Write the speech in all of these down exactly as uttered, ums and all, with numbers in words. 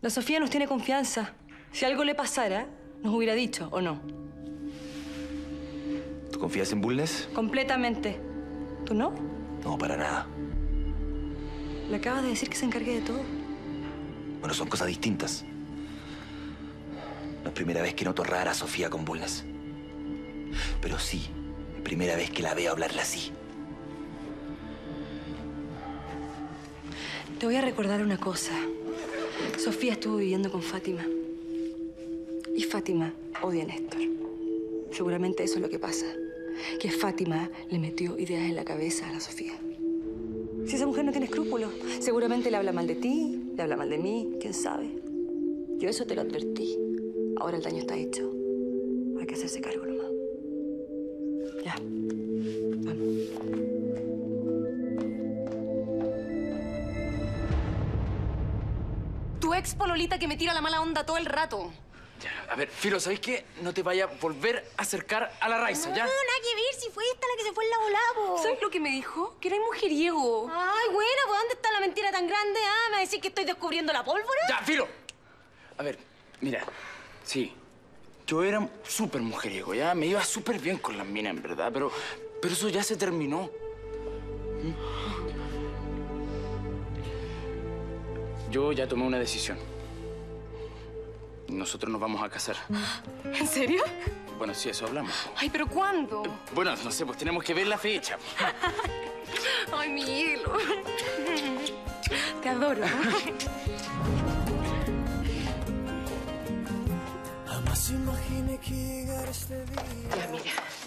La Sofía nos tiene confianza. Si algo le pasara, nos hubiera dicho, ¿o no? ¿Tú confías en Bulnes? Completamente. ¿Tú no? No, para nada. Le acabas de decir que se encargue de todo. Bueno, son cosas distintas. No es primera vez que noto rara a Sofía con Bulnes. Pero sí, es primera vez que la veo hablarle así. Te voy a recordar una cosa. Sofía estuvo viviendo con Fátima. Y Fátima odia a Néstor. Seguramente eso es lo que pasa. Que Fátima le metió ideas en la cabeza a la Sofía. Si esa mujer no tiene escrúpulos, seguramente le habla mal de ti, le habla mal de mí, quién sabe. Yo eso te lo advertí. Ahora el daño está hecho. Hay que hacerse cargo nomás. Ya. Vamos. Tu ex pololita que me tira la mala onda todo el rato. Ya, a ver, Filo, ¿sabes qué? No te vaya a volver a acercar a la Raiza, ¿ya? No, nada que ver, si fue esta la que se fue en la volada, po. ¿Sabes lo que me dijo? Que era mujeriego. Ay, bueno, pues ¿dónde está la mentira tan grande? Ah, ¿me va a decir que estoy descubriendo la pólvora? Ya, Filo. A ver, mira, sí, yo era súper mujeriego, ¿ya? Me iba súper bien con las minas, en verdad, pero, pero eso ya se terminó. ¿Mm? Yo ya tomé una decisión. Nosotros nos vamos a casar. ¿En serio? Bueno, sí, eso hablamos. Ay, ¿pero cuándo? Bueno, no sé, pues tenemos que ver la fecha. Ay, mi hielo. Te adoro. Jamás imaginé que llegara este día. Ya, mira.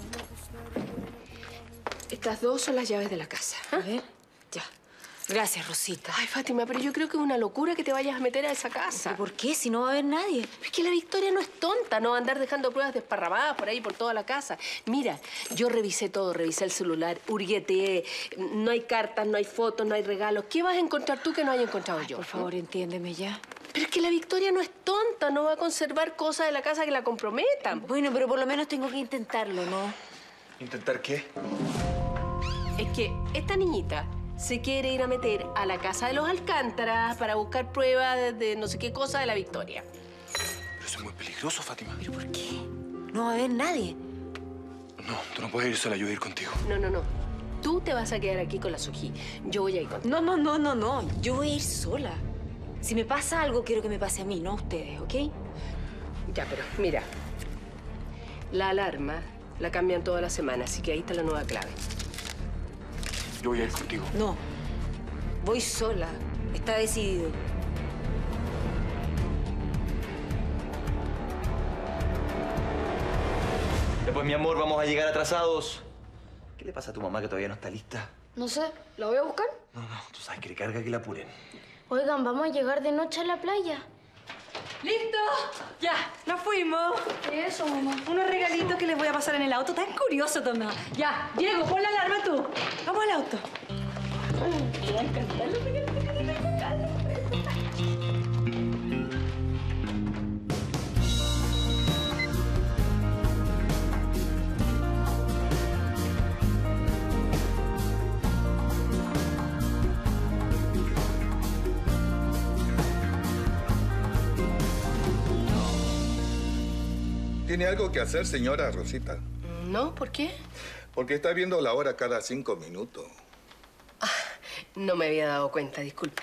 Estas dos son las llaves de la casa. ¿Ah? A ver, ya. Gracias, Rosita. Ay, Fátima, pero yo creo que es una locura que te vayas a meter a esa casa. ¿Pero por qué? Si no va a haber nadie. Es que la Victoria no es tonta, no va a andar dejando pruebas desparramadas por ahí, por toda la casa. Mira, yo revisé todo, revisé el celular, hurgueteé. No hay cartas, no hay fotos, no hay regalos. ¿Qué vas a encontrar tú que no haya encontrado Ay, yo? por favor, entiéndeme ya. Pero es que la Victoria no es tonta, no va a conservar cosas de la casa que la comprometan. Bueno, pero por lo menos tengo que intentarlo, ¿no? ¿Intentar qué? Es que esta niñita se quiere ir a meter a la casa de los Alcántaras para buscar pruebas de, de no sé qué cosa de la Victoria. Pero eso es muy peligroso, Fátima. ¿Pero por qué? No va a haber nadie. No, tú no puedes ir sola, yo voy a ir contigo. No, no, no. Tú te vas a quedar aquí con la Sojí. Yo voy a ir contigo. No, no, no, no, no. Yo voy a ir sola. Si me pasa algo, quiero que me pase a mí, no a ustedes, ¿ok? Ya, pero mira. La alarma la cambian toda la semana, así que ahí está la nueva clave. Yo voy a ir contigo. No. Voy sola. Está decidido. Después, mi amor, vamos a llegar atrasados. ¿Qué le pasa a tu mamá que todavía no está lista? No sé, ¿la voy a buscar? No, no, tú sabes que le carga que la apuren. Oigan, vamos a llegar de noche a la playa. ¡Listo! Ya, nos fuimos. ¿Qué es eso, mamá? Unos regalitos que les voy a pasar en el auto. Tan curioso, Tomás. Ya, Diego, pon la alarma tú. Vamos al auto. Te va a encantar los regalitos que les voy a regalar. ¿Tiene algo que hacer, señora Rosita? No, ¿por qué? Porque está viendo la hora cada cinco minutos. Ah, no me había dado cuenta, disculpe.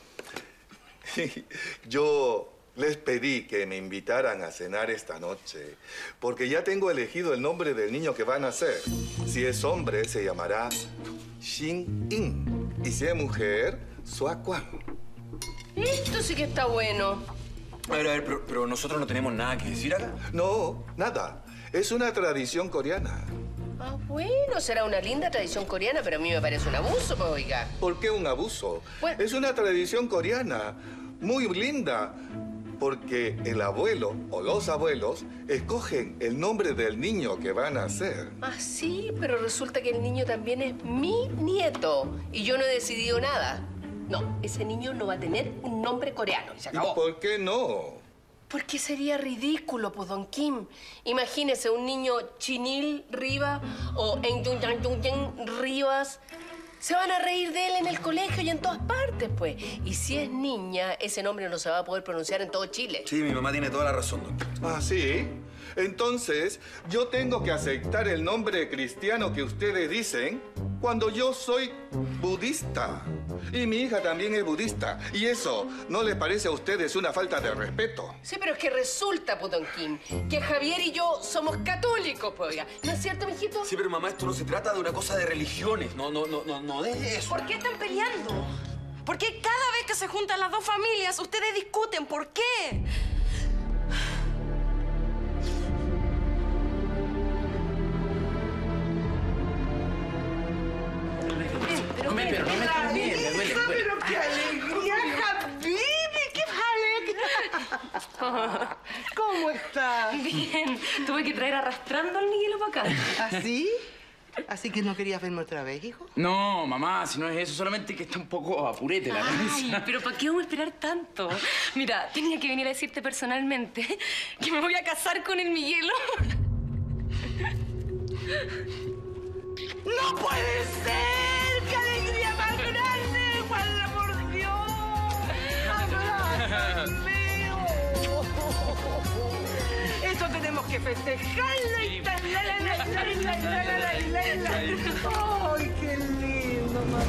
Yo les pedí que me invitaran a cenar esta noche, porque ya tengo elegido el nombre del niño que va a nacer. Si es hombre, se llamará Xin-In. Y si es mujer, Sua-Kwan. Esto sí que está bueno. A ver, a ver, pero, pero nosotros no tenemos nada que decir acá. No, nada. Es una tradición coreana. Ah, bueno, será una linda tradición coreana, pero a mí me parece un abuso, pues, oiga. ¿Por qué un abuso? Bueno. Es una tradición coreana muy linda, porque el abuelo o los abuelos escogen el nombre del niño que van a nacer. Ah, sí, pero resulta que el niño también es mi nieto y yo no he decidido nada. No, ese niño no va a tener un nombre coreano y se acabó. ¿Y por qué no? Porque sería ridículo, pues, don Kim. Imagínese un niño Chinil Rivas o Engyungyang Rivas. Se van a reír de él en el colegio y en todas partes, pues. Y si es niña, ese nombre no se va a poder pronunciar en todo Chile. Sí, mi mamá tiene toda la razón, doctor. ¿Ah, sí? Entonces, yo tengo que aceptar el nombre cristiano que ustedes dicen cuando yo soy budista. Y mi hija también es budista. ¿Y eso no les parece a ustedes una falta de respeto? Sí, pero es que resulta, Putonquín, que Javier y yo somos católicos, pues, oiga. ¿No es cierto, mijito? Sí, pero mamá, esto no se trata de una cosa de religiones. No, no, no, no, no de eso. ¿Por qué están peleando? ¿Por qué cada vez que se juntan las dos familias ustedes discuten? ¿Por qué? No me, pero no me están bien, me duele, me duele. Pero qué alegría, Habibi, qué alegría. ¿Cómo estás? Bien. Tuve que traer arrastrando al Miguelo para acá. ¿Así? ¿Así que no querías verme otra vez, hijo? No, mamá, si no es eso, solamente que está un poco apurete la cabeza. Ay, pero ¿para qué vamos a esperar tanto? Mira, tenía que venir a decirte personalmente que me voy a casar con el Miguelo. ¡No puede ser! ¡Qué alegría más grande! ¡Guarda por Dios! ¡Mío! Esto tenemos que festejarlo y tal. ¡Ay, qué lindo, mamá!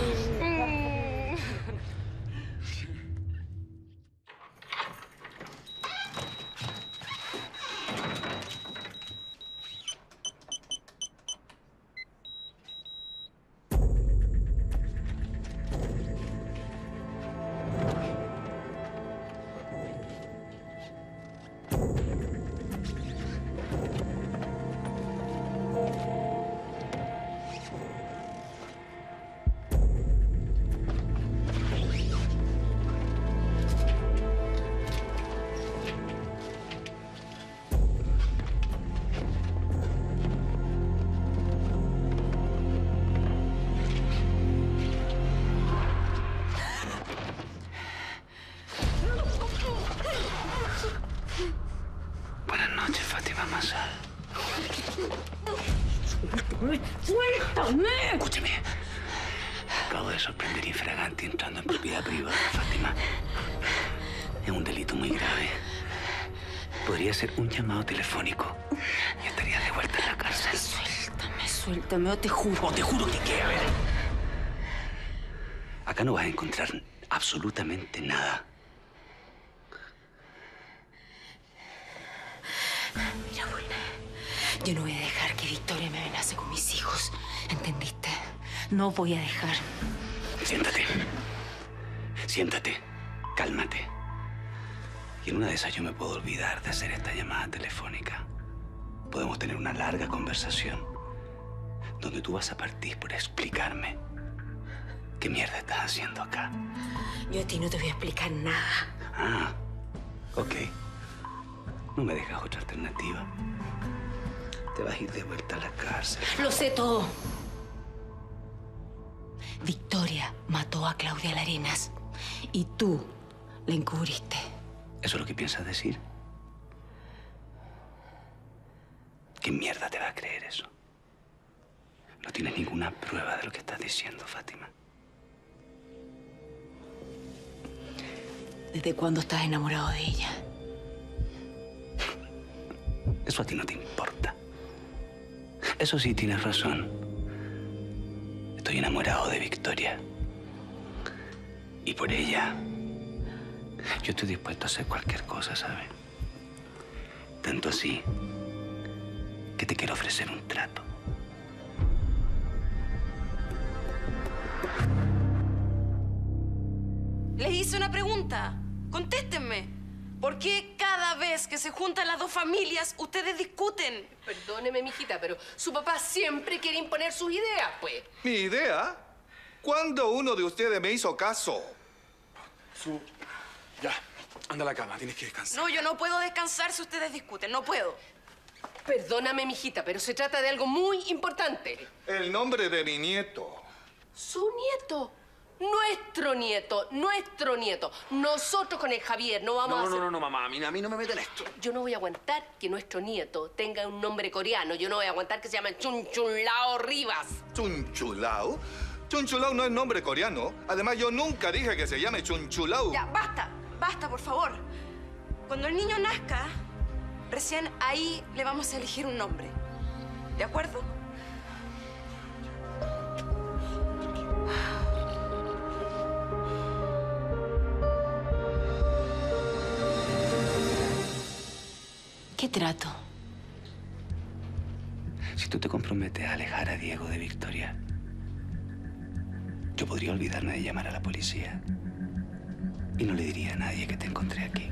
¡Suéltame! Escúchame. Acabo de sorprender infraganti entrando en propiedad privada, Fátima. Es un delito muy grave. Podría ser un llamado telefónico y estarías de vuelta en la cárcel. Suéltame, suéltame, o te juro. O te juro que qué, a ver. Acá no vas a encontrar absolutamente nada. Mira, abuela, yo no voy a dejar que Victoria me amenace con mis hijos. ¿Entendiste? No voy a dejar. Siéntate. Siéntate. Cálmate. Y en una de esas yo me puedo olvidar de hacer esta llamada telefónica. Podemos tener una larga conversación donde tú vas a partir por explicarme qué mierda estás haciendo acá. Yo a ti no te voy a explicar nada. Ah, ok. No me dejas otra alternativa. Te vas a ir de vuelta a la cárcel. Lo sé todo. Victoria mató a Claudia Larenas y tú la encubriste. ¿Eso es lo que piensas decir? ¿Qué mierda te va a creer eso? No tienes ninguna prueba de lo que estás diciendo, Fátima. ¿Desde cuándo estás enamorado de ella? Eso a ti no te importa. Eso sí, tienes razón. Estoy enamorado de Victoria. Y por ella, yo estoy dispuesto a hacer cualquier cosa, ¿sabes? Tanto así que te quiero ofrecer un trato. Les hice una pregunta. Contéstenme. ¿Por qué cada vez que se juntan las dos familias ustedes discuten? Perdóneme, mijita, pero su papá siempre quiere imponer sus ideas, pues. ¿Mi idea? ¿Cuándo uno de ustedes me hizo caso? Su... Ya, anda a la cama, tienes que descansar. No, yo no puedo descansar si ustedes discuten. No puedo. Perdóname, mijita, pero se trata de algo muy importante. El nombre de mi nieto. Su nieto. Nuestro nieto, nuestro nieto. Nosotros con el Javier no vamos no, a hacer... No, no, no, mamá, a mí, a mí no me meten esto. Yo no voy a aguantar que nuestro nieto tenga un nombre coreano. Yo no voy a aguantar que se llame Chunchulao Rivas. ¿Chunchulao? Chunchulau no es nombre coreano. Además, yo nunca dije que se llame Chunchulau. Ya, basta. Basta, por favor. Cuando el niño nazca, recién ahí le vamos a elegir un nombre. ¿De acuerdo? ¿Qué trato? Si tú te comprometes a alejar a Diego de Victoria, yo podría olvidarme de llamar a la policía. Y no le diría a nadie que te encontré aquí.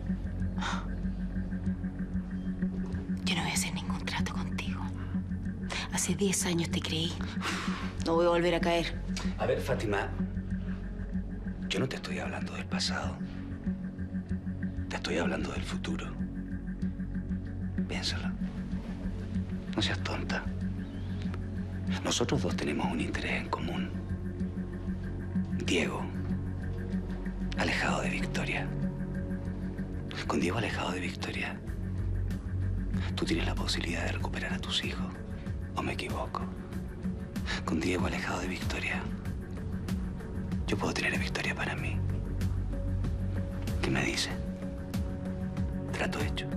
Yo no voy a hacer ningún trato contigo. Hace diez años te creí. No voy a volver a caer. A ver, Fátima, yo no te estoy hablando del pasado. Te estoy hablando del futuro. Piénsalo. No seas tonta. Nosotros dos tenemos un interés en común. Diego, alejado de Victoria. Con Diego alejado de Victoria, tú tienes la posibilidad de recuperar a tus hijos. ¿O me equivoco? Con Diego alejado de Victoria, yo puedo tener a Victoria para mí. ¿Qué me dice? Trato hecho.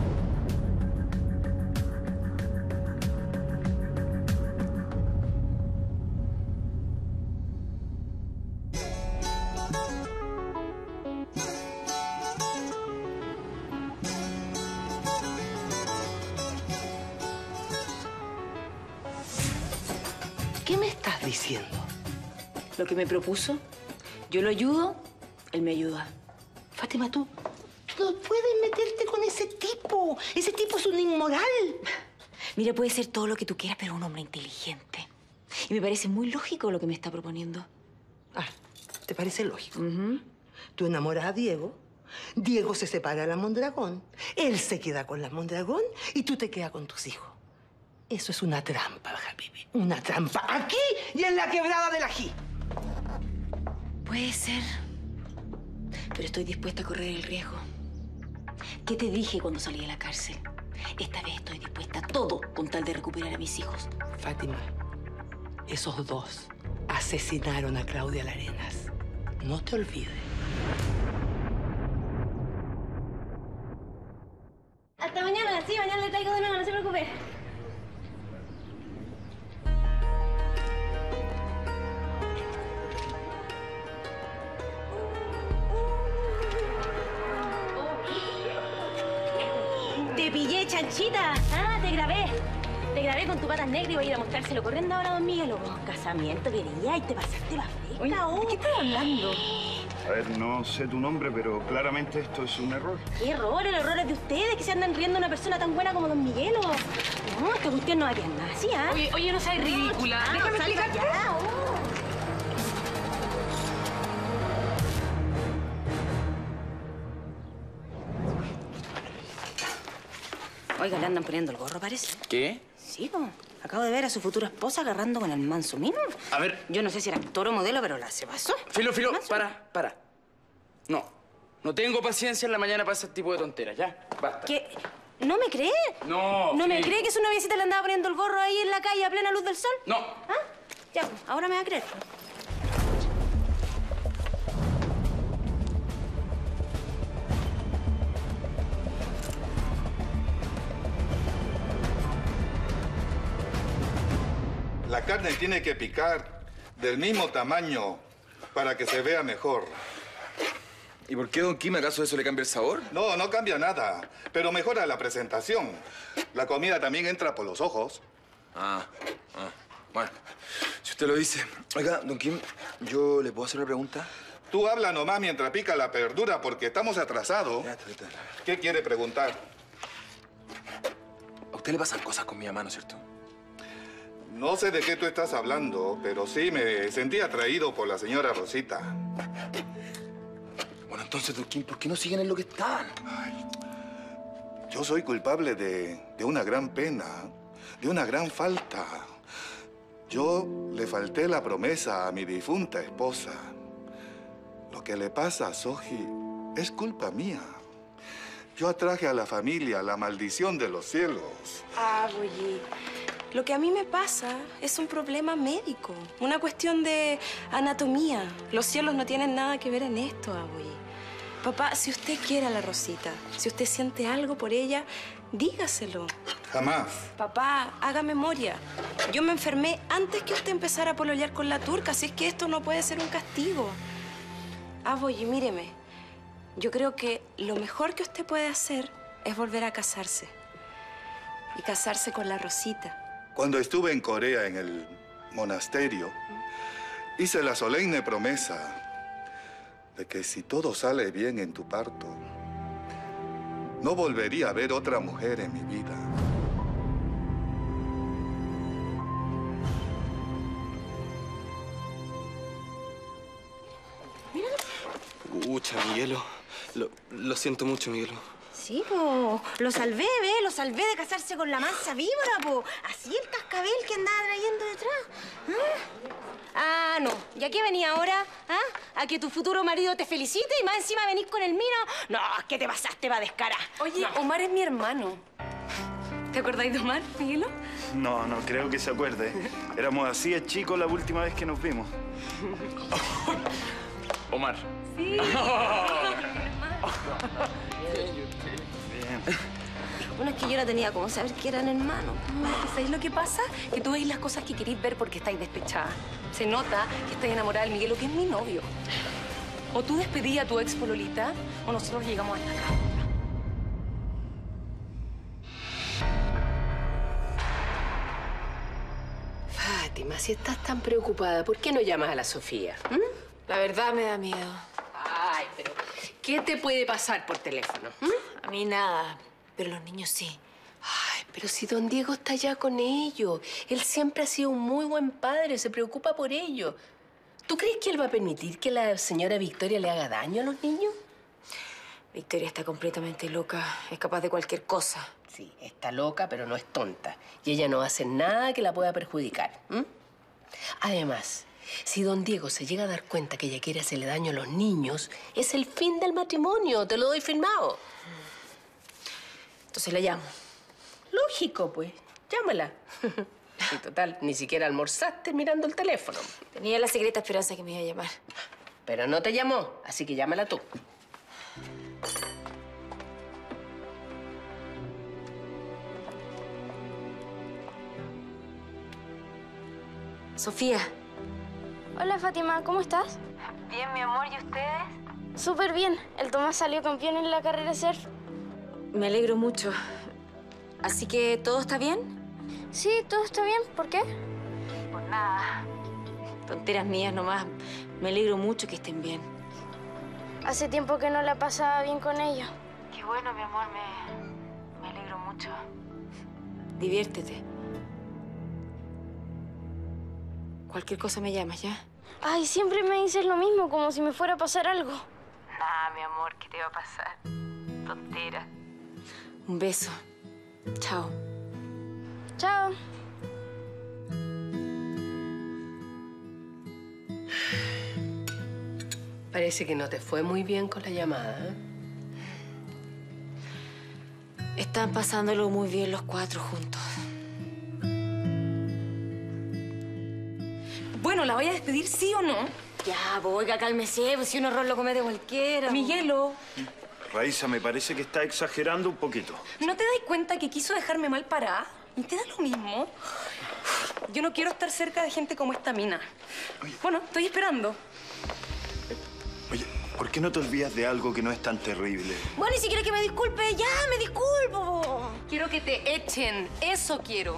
¿Qué me estás diciendo? Lo que me propuso. Yo lo ayudo, él me ayuda. Fátima, tú, tú no puedes meterte con ese tipo. Ese tipo es un inmoral. Mira, puede ser todo lo que tú quieras, pero es un hombre inteligente. Y me parece muy lógico lo que me está proponiendo. Ah, ¿te parece lógico? Uh-huh. Tú enamoras a Diego, Diego se separa de la Mondragón, él se queda con la Mondragón y tú te quedas con tus hijos. Eso es una trampa, Habibi. Una trampa aquí y en la quebrada del ají. Puede ser, pero estoy dispuesta a correr el riesgo. ¿Qué te dije cuando salí de la cárcel? Esta vez estoy dispuesta a todo con tal de recuperar a mis hijos. Fátima, esos dos asesinaron a Claudia Larenas. No te olvides. Hasta mañana, sí, mañana le traigo de nuevo, no se preocupe. Te pillé, chanchita. Ah, te grabé. Te grabé con tu patas negras y voy a ir a mostrárselo corriendo ahora a don Miguel. Un casamiento quería y te pasaste la fresca. Oye, ¿de qué estás hablando? A ver, no sé tu nombre, pero claramente esto es un error. ¿Qué error? El error es de ustedes, que se andan riendo de una persona tan buena como don Miguel. O... No, esta cuestión no va a quedar nada así, ¿ah? Oye, oye, no seas ridícula. Ah, Déjame salga explicarte. ya. Oh. Oiga, le andan poniendo el gorro, parece. ¿Qué? Sí, pues. Acabo de ver a su futura esposa agarrando con el manso mismo. A ver. Yo no sé si era actor o modelo, pero la se pasó. Filo, Filo, para, para. No, no tengo paciencia en la mañana para ese tipo de tonteras, ya. Basta. ¿Qué? ¿No me cree? No, ¿No me Filo. cree que su noviecita le andaba poniendo el gorro ahí en la calle a plena luz del sol? No. ¿Ah? Ya, pues, ahora me va a creer. La carne tiene que picar del mismo tamaño para que se vea mejor. ¿Y por qué, don Kim, acaso eso le cambia el sabor? No, no cambia nada, pero mejora la presentación. La comida también entra por los ojos. Ah, ah, bueno, si usted lo dice. Oiga, don Kim, ¿yo le puedo hacer una pregunta? Tú habla nomás mientras pica la verdura porque estamos atrasados. Ya, está, está. ¿Qué quiere preguntar? A usted le pasan cosas con mi mamá, ¿no es cierto? No sé de qué tú estás hablando, pero sí me sentí atraído por la señora Rosita. Bueno, entonces, don Kim, ¿por qué no siguen en lo que estaban? Ay, yo soy culpable de, de una gran pena, de una gran falta. Yo le falté la promesa a mi difunta esposa. Lo que le pasa a Soji es culpa mía. Yo atraje a la familia la maldición de los cielos. Ah, oye. Lo que a mí me pasa es un problema médico, una cuestión de anatomía. Los cielos no tienen nada que ver en esto, Aboyi. Papá, si usted quiere a la Rosita, si usted siente algo por ella, dígaselo. Jamás. Papá, haga memoria. Yo me enfermé antes que usted empezara a pololear con la turca, así es que esto no puede ser un castigo. Aboyi, míreme. Yo creo que lo mejor que usted puede hacer es volver a casarse. Y casarse con la Rosita. Cuando estuve en Corea, en el monasterio, hice la solemne promesa de que si todo sale bien en tu parto, no volvería a ver otra mujer en mi vida. Pucha, Miguelo. Lo, lo siento mucho, Miguelo. Sí, po. Lo salvé, ¿ve? Lo salvé de casarse con la mansa víbora, po. Así el cascabel que andaba trayendo detrás. ¿Ah? Ah, no. ¿Y a qué venía ahora? ¿Ah? ¿A que tu futuro marido te felicite y más encima venís con el mío? No, es que te pasaste va descará. Oye, no. Omar es mi hermano. ¿Te acordáis de Omar, Miguelo? No, no creo que se acuerde. Éramos así de chicos la última vez que nos vimos. Omar. Sí. Bueno, es que yo no tenía cómo saber que eran hermanos. ¿Sabéis lo que pasa? Que tú veis las cosas que queréis ver porque estáis despechadas. Se nota que estáis enamorada del Miguelo, que es mi novio. O tú despedí a tu ex pololita, o nosotros llegamos hasta acá. Fátima, si estás tan preocupada, ¿por qué no llamas a la Sofía? ¿Mm? La verdad me da miedo. Ay, pero ¿qué te puede pasar por teléfono? ¿Mm? A mí nada, pero los niños sí. Ay, pero si don Diego está ya con ellos. Él siempre ha sido un muy buen padre, se preocupa por ellos. ¿Tú crees que él va a permitir que la señora Victoria le haga daño a los niños? Victoria está completamente loca. Es capaz de cualquier cosa. Sí, está loca, pero no es tonta. Y ella no hace nada que la pueda perjudicar. ¿Mm? Además, si don Diego se llega a dar cuenta que ella quiere hacerle daño a los niños, es el fin del matrimonio. Te lo doy firmado. Entonces la llamo. Lógico, pues. Llámala. Y total, ni siquiera almorzaste mirando el teléfono. Tenía la secreta esperanza que me iba a llamar. Pero no te llamó, así que llámala tú. Sofía. Hola, Fátima, ¿cómo estás? Bien, mi amor, ¿y ustedes? Súper bien. El Tomás salió campeón en la carrera de surf. Me alegro mucho. ¿Así que todo está bien? Sí, todo está bien. ¿Por qué? Por nada. Tonteras mías nomás. Me alegro mucho que estén bien. Hace tiempo que no la pasaba bien con ellos. Qué bueno, mi amor. Me, me alegro mucho. Diviértete. Cualquier cosa me llamas, ¿ya? Ay, siempre me dices lo mismo, como si me fuera a pasar algo. Nah, mi amor, ¿qué te va a pasar? Tontera. Un beso. Chao. Chao. Parece que no te fue muy bien con la llamada, ¿eh? Están pasándolo muy bien los cuatro juntos. Bueno, ¿la voy a despedir sí o no? Ya, pues, oiga, cálmese, pues si un error lo comete cualquiera. Miguelo. Raiza, me parece que está exagerando un poquito. ¿No te das cuenta que quiso dejarme mal parada? ¿Y te da lo mismo? Yo no quiero estar cerca de gente como esta mina. Bueno, estoy esperando. Oye, ¿por qué no te olvidas de algo que no es tan terrible? Bueno, y si quieres que me disculpe, ya, me disculpo. Quiero que te echen. Eso quiero.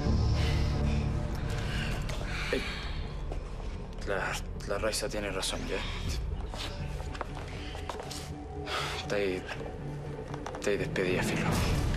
Eh, la, la Raiza tiene razón, ¿ya? Está ahí... Está ahí despedida, Filo.